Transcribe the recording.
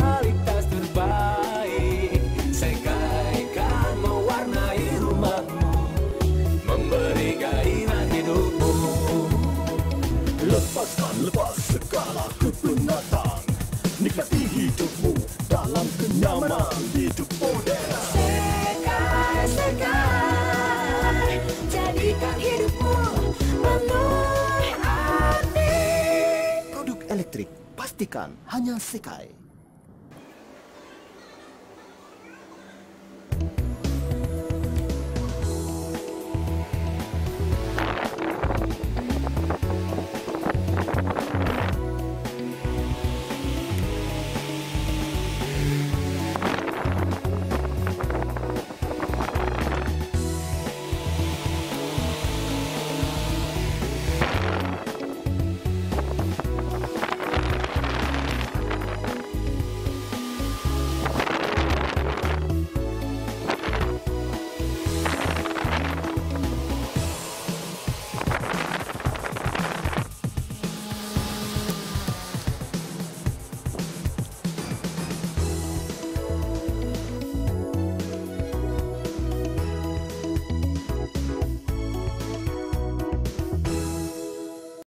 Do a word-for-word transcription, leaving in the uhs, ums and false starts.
kualitas terbaik. Sekai kan mewarnai rumahmu, memberi gairah hidupmu. Lepaskan lepas segala kepenatan, nikmati hidupmu dalam kenyamanan hidup modern. Sekai, Sekai, jadikan hidupmu penuh arti. Produk elektrik pastikan hanya Sekai.